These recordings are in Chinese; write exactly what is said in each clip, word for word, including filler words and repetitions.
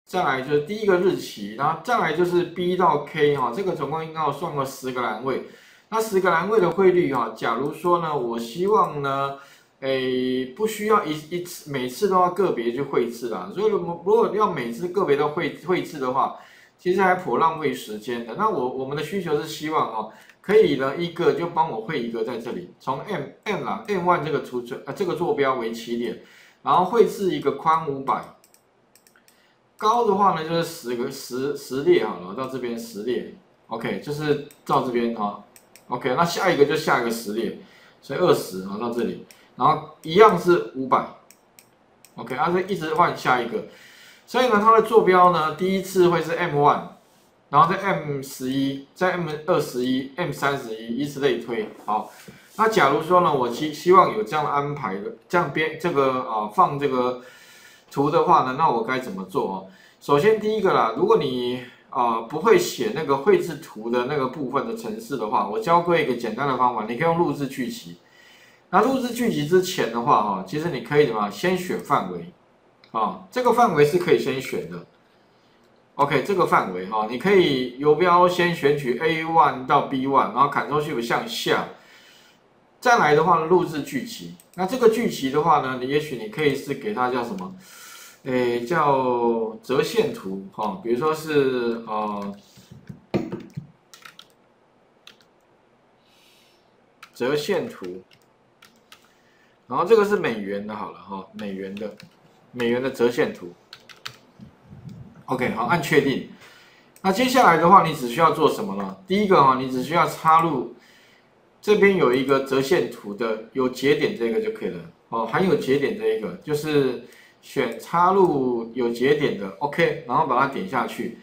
再来就是第一个日期，然后再来就是 B 到 K 哈，这个总共应该有算过十个栏位。那十个栏位的汇率哈，假如说呢，我希望呢，诶，不需要一一次每次都要个别去绘制啦，所以如果如果要每次个别的绘绘制的话，其实还颇浪费时间的。那我我们的需求是希望哦，可以呢一个就帮我绘一个在这里，从 M M 啦 M 一 这个图呃这个坐标为起点，然后绘制一个宽五百。高的话呢，就是十个十十列好了，到这边十列 ，OK， 就是到这边啊 ，OK， 那下一个就下一个十列，所以二十啊到这里，然后一样是五百 ，OK， 啊，这一直换下一个，所以呢，它的坐标呢，第一次会是 M 一， 然后在 M 十一，在 M 二十一、M 三十一，以此类推。好，那假如说呢，我希希望有这样安排的，这样编这个啊放这个。图的话呢，那我该怎么做哦？首先第一个啦，如果你啊、呃、不会写那个绘制图的那个部分的程式的话，我教各位一个简单的方法，你可以用录制剧集。那录制剧集之前的话哈，其实你可以怎么先选范围啊，这个范围是可以先选的。OK， 这个范围哈，你可以游标先选取 A 一 到 B 一， 然后 Ctrl Shift 向下。再来的话呢，录制剧集。那这个剧集的话呢，你也许你可以是给它叫什么？诶，叫折线图哈、哦，比如说是呃折线图，然后这个是美元的，好了哈、哦，美元的美元的折线图。OK， 好，按确定。那接下来的话，你只需要做什么呢？第一个哈、哦，你只需要插入。这边有一个折线图的有节点这个就可以了哦，含有节点这一个就是选插入有节点的 OK， 然后把它点下去，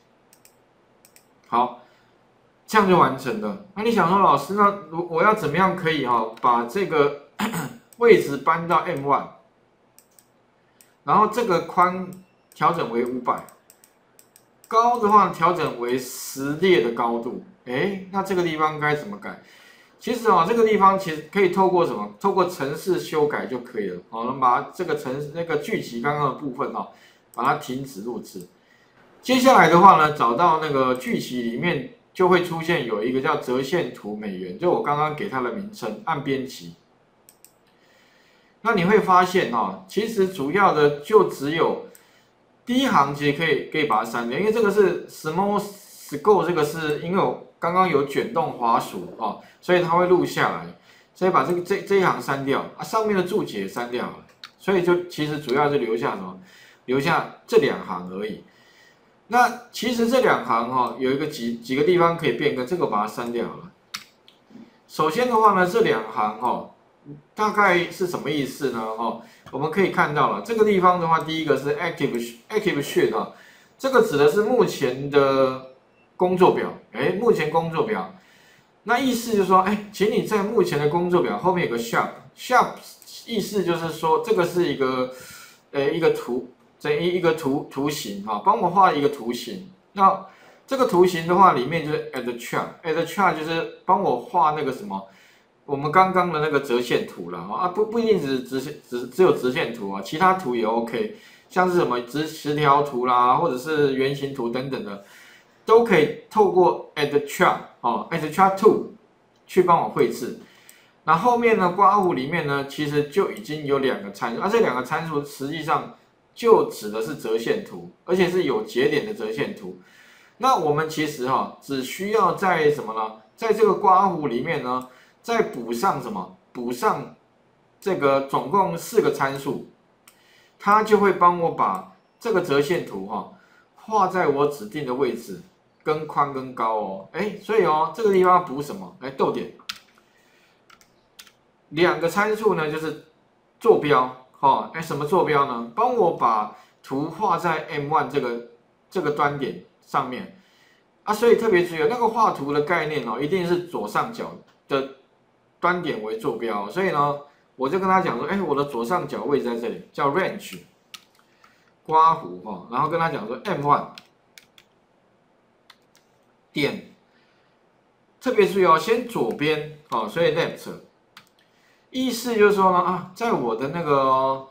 好，这样就完成了。那你想说老师，那我要怎么样可以哈、哦、把这个位置搬到 M 一， 然后这个宽调整为五百，高的话调整为十列的高度，哎，那这个地方该怎么改？其实啊、哦，这个地方其实可以透过什么？透过程式修改就可以了。好，我们把这个程那个剧集刚刚的部分哦，把它停止录制。接下来的话呢，找到那个剧集里面就会出现有一个叫折线图美元，就我刚刚给它的名称，按编辑。那你会发现哦，其实主要的就只有第一行，其实可以可以把它删掉，因为这个是 small scope， 这个是因为我刚刚有卷动滑鼠哦。所以它会录下来，所以把这个这这一行删掉啊，上面的注解删掉了，所以就其实主要就留下什么，留下这两行而已。那其实这两行哈、哦、有一个几几个地方可以变更，这个把它删掉了。首先的话呢，这两行哈、哦、大概是什么意思呢？哦，我们可以看到了这个地方的话，第一个是 active active sheet 啊，这个指的是目前的工作表，哎，目前工作表。那意思就是说，哎，请你在目前的工作表后面有个 sharp，sharp 意思就是说，这个是一个，呃，一个图，这一一个图图形哈，帮我画一个图形。那这个图形的话，里面就是 add chart，add chart 就是帮我画那个什么，我们刚刚的那个折线图了啊，不不一定只直线，只只有直线图啊，其他图也 OK， 像是什么直十条图啦，或者是圆形图等等的。都可以透过 add chart 哦 ，add chart two 去帮我绘制。那后面呢，刮弧里面呢，其实就已经有两个参数，而、啊、这两个参数实际上就指的是折线图，而且是有节点的折线图。那我们其实哈、哦，只需要在什么呢？在这个刮弧里面呢，再补上什么？补上这个总共四个参数，它就会帮我把这个折线图哈、哦、画在我指定的位置。跟宽跟高哦，哎，所以哦，这个地方补什么？哎，逗点，两个参数呢，就是坐标，哦，哎，什么坐标呢？帮我把图画在 M 一 这个这个端点上面啊，所以特别注意，那个画图的概念哦，一定是左上角的端点为坐标，所以呢，我就跟他讲说，哎，我的左上角位置在这里，叫 range， 刮弧哈，然后跟他讲说 M 一。点，特别注意哦，先左边哦，所以 left， 意思就是说呢啊，在我的那个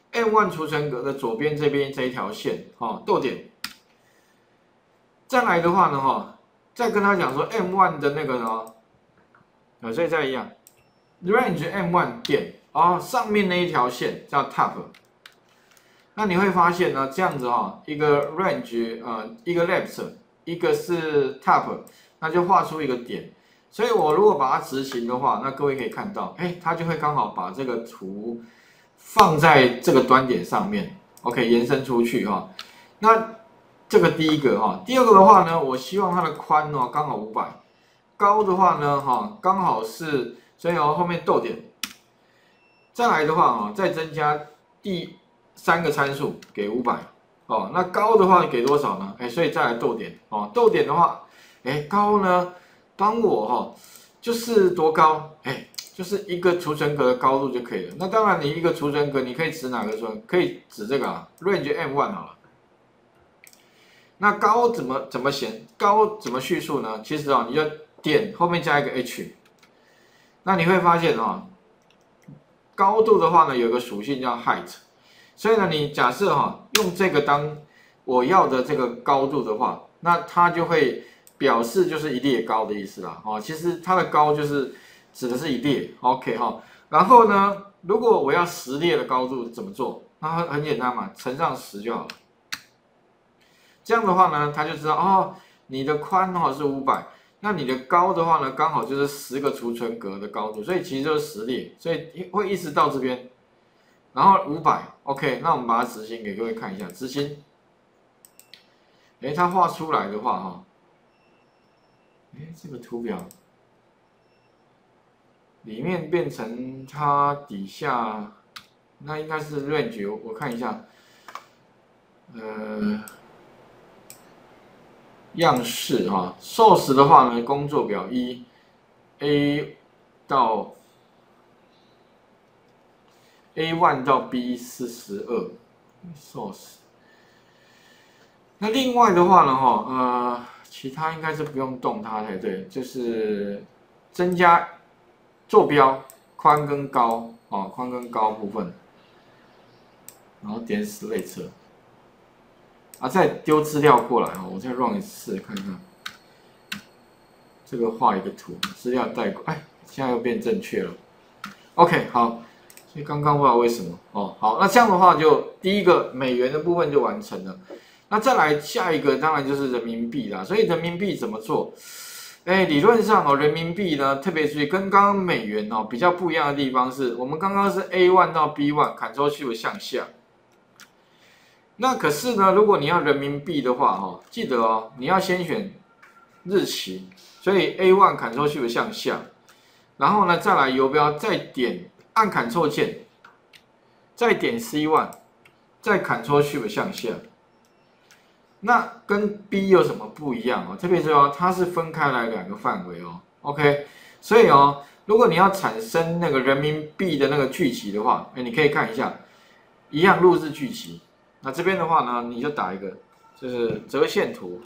M 一 储存格的左边这边这一条线，哦，逗点。再来的话呢，哈，再跟他讲说 M 一 的那个呢，啊，所以再一样 ，range M 一 点，哦，上面那一条线叫 top。那你会发现呢，这样子哈、哦，一个 range， 呃，一个 left， 一个是 top， 那就画出一个点。所以我如果把它执行的话，那各位可以看到，哎，它就会刚好把这个图放在这个端点上面 ，OK， 延伸出去哈、哦。那这个第一个哈、哦，第二个的话呢，我希望它的宽哦刚好五百，高的话呢哈刚好是，所以哦后面逗点。再来的话哦，再增加第三个参数给五百哦，那高的话给多少呢？哎，所以再来逗点哦，逗点的话，哎高呢？帮我哈、哦，就是多高？哎，就是一个储存格的高度就可以了。那当然，你一个储存格，你可以指哪个储存？可以指这个啊 ，range M 一 好了。那高怎么怎么显？高怎么叙述呢？其实啊、哦，你就点后面加一个 h。那你会发现啊、哦，高度的话呢，有个属性叫 height。所以呢，你假设哈、哦，用这个当我要的这个高度的话，那它就会。表示就是一列高的意思啦，哦，其实它的高就是指的是一列 ，OK 哈。然后呢，如果我要十列的高度怎么做？那很简单嘛，乘上十就好了。这样的话呢，他就知道哦，你的宽哦是五百，那你的高的话呢，刚好就是十个储存格的高度，所以其实就是十列，所以会一直到这边，然后五百 ，OK， 那我们把它执行给各位看一下，执行。哎，它画出来的话哈。哎，这个图表里面变成它底下，那应该是 range， 我看一下，呃，样式哈 ，source 的话呢，工作表一 A 到 A 一 到 B 四十二 source， 那另外的话呢，哈，呃。其他应该是不用动它才对，就是增加坐标宽跟高哦，宽跟高部分，然后点死类侧，啊，再丢资料过来哦，我再 run 一次看看，这个画一个图，资料带过，哎，现在又变正确了 ，OK 好，所以刚刚不知道为什么哦，好，那这样的话就第一个美元的部分就完成了。那再来下一个当然就是人民币啦，所以人民币怎么做？哎，理论上哦，人民币呢特别注意，跟刚刚美元哦比较不一样的地方是，我们刚刚是 A 一 到 B 一 ，Ctrl Shift 向下。那可是呢，如果你要人民币的话哦，记得哦，你要先选日期，所以 A 一 Ctrl Shift 向下，然后呢再来游标，再点按 Ctrl 键，再点 C 一，再 Ctrl Shift 向下。那跟 B 有什么不一样哦？特别是哦，它是分开来两个范围哦。OK， 所以哦，如果你要产生那个人民币的那个巨集的话，哎，你可以看一下，一样录制巨集。那这边的话呢，你就打一个，就是折线图，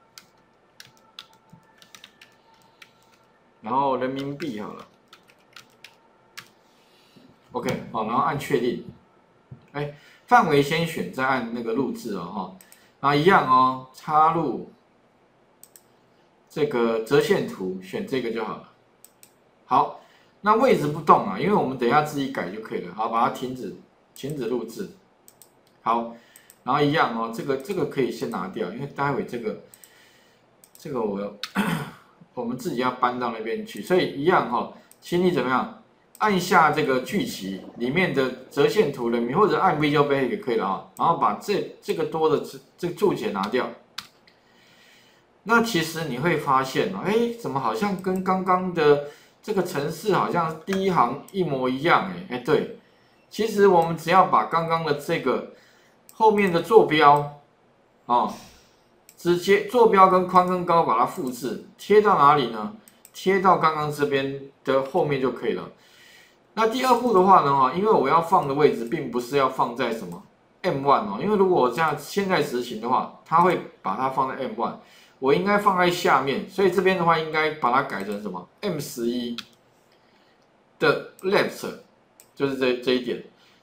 然后人民币好了。OK， 好，然后按确定。哎，范围先选，再按那个录制哦，哈。啊，一样哦，插入这个折线图，选这个就好了。好，那位置不动啊，因为我们等一下自己改就可以了。好，把它停止，停止录制。好，然后一样哦，这个这个可以先拿掉，因为待会这个这个我我们自己要搬到那边去，所以一样哈、哦，请你怎么样？按下这个巨集里面的折线图人民，或者按 Visual Basic 也可以了啊。然后把这这个多的这这个注解拿掉。那其实你会发现哦，哎，怎么好像跟刚刚的这个程式好像第一行一模一样？哎，哎，对，其实我们只要把刚刚的这个后面的坐标哦，直接坐标跟宽跟高把它复制贴到哪里呢？贴到刚刚这边的后面就可以了。那第二步的话呢，哈，因为我要放的位置并不是要放在什么 M 一 哦，因为如果我这样现在执行的话，它会把它放在 M 一，我应该放在下面，所以这边的话应该把它改成什么 M 十一的 left， 就是这这一点。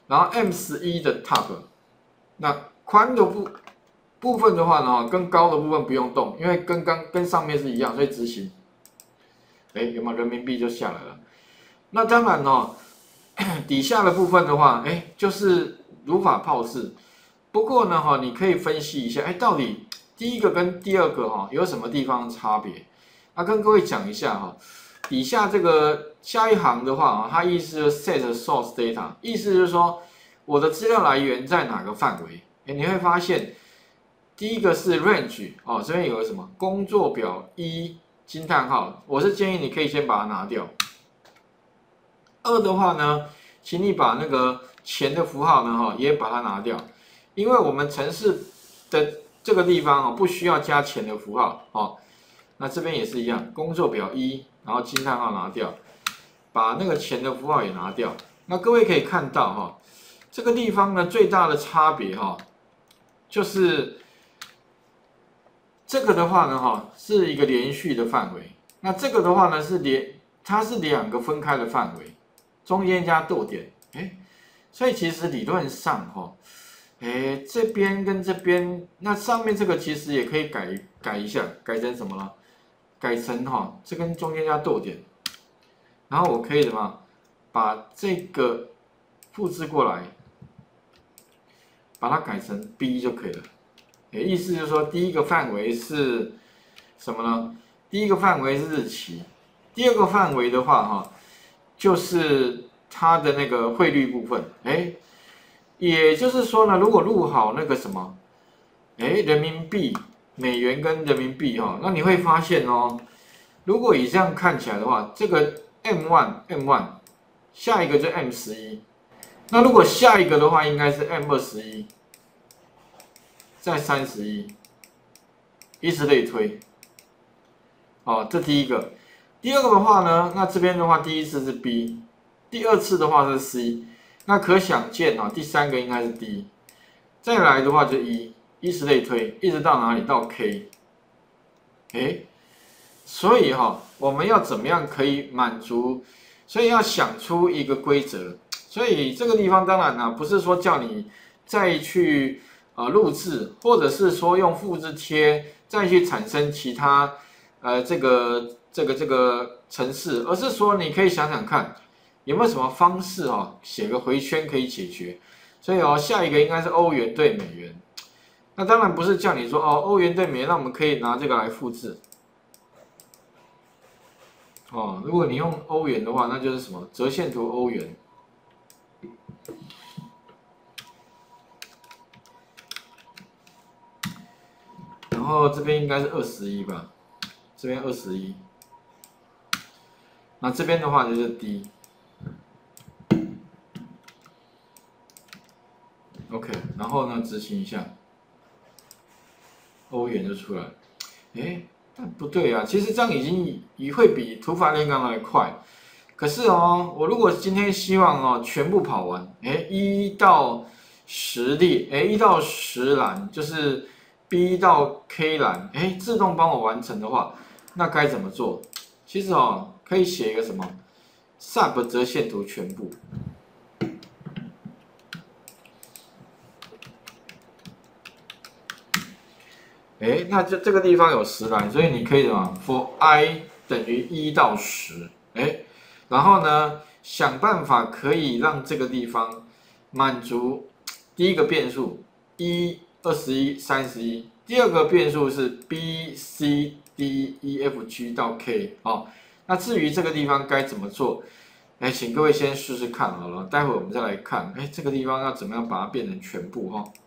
然后 M 十一的 top， 那宽的部部分的话呢，跟高的部分不用动，因为跟刚跟上面是一样，所以执行。哎，有没有人民币就下来了？那当然哦，底下的部分的话，哎，就是如法炮制。不过呢，哈，你可以分析一下，哎，到底第一个跟第二个哈有什么地方差别？那跟各位讲一下哈，底下这个下一行的话啊，它意思就是 set source data， 意思就是说我的资料来源在哪个范围？哎，你会发现第一个是 range 哦，这边有个什么工作表一惊叹号，我是建议你可以先把它拿掉。二的话呢，请你把那个钱的符号呢哈也把它拿掉，因为我们程式的这个地方哦不需要加钱的符号哦。那这边也是一样，工作表一，然后惊叹号拿掉，把那个钱的符号也拿掉。那各位可以看到哈，这个地方呢最大的差别哈，就是这个的话呢哈是一个连续的范围，那这个的话呢是连它是两个分开的范围，中间加逗点，哎，所以其实理论上哈，哎这边跟这边，那上面这个其实也可以改改一下，改成什么了？改成哈，这跟中间加逗点，然后我可以什么，把这个复制过来，把它改成 B 就可以了。也意思就是说，第一个范围是什么呢？第一个范围是日期，第二个范围的话哈，就是它的那个汇率部分。哎，也就是说呢，如果录好那个什么，哎，人民币。美元跟人民币哈，那你会发现哦，如果以这样看起来的话，这个 M 一 M 一，下一个就 M 十一，那如果下一个的话，应该是 M 二十一，再三十一，以此类推。哦，这第一个。第二个的话呢，那这边的话，第一次是 B， 第二次的话是 C， 那可想见啊，第三个应该是 D， 再来的话就 E。以此类推，一直到哪里？到 K。哎，所以哈、哦，我们要怎么样可以满足？所以要想出一个规则。所以这个地方当然呢、啊，不是说叫你再去呃录制，或者是说用复制贴再去产生其他呃这个这个这个程式，而是说你可以想想看，有没有什么方式哦，写个回圈可以解决。所以哦，下一个应该是欧元对美元。那当然不是叫你说哦，欧元对美元，那我们可以拿这个来复制。哦，如果你用欧元的话，那就是什么折线图欧元。然后这边应该是二十一吧，这边二十一。那这边的话就是 D。OK， 然后呢执行一下。欧元就出来，哎，但不对啊，其实这样已经已会比土法炼钢来快。可是哦，我如果今天希望哦全部跑完，哎，一到十列，哎，一到十栏就是 B 到 K 栏，哎，自动帮我完成的话，那该怎么做？其实哦，可以写一个什么 sub 折线图全部。哎，那这这个地方有十栏，所以你可以什么 ？for i 等于一到十，哎，然后呢，想办法可以让这个地方满足第一个变数一、二十一、三十一，第二个变数是 B、C、D、E、F、G 到 K 哦。那至于这个地方该怎么做，哎，请各位先试试看好了，待会我们再来看，哎，这个地方要怎么样把它变成全部哈、哦。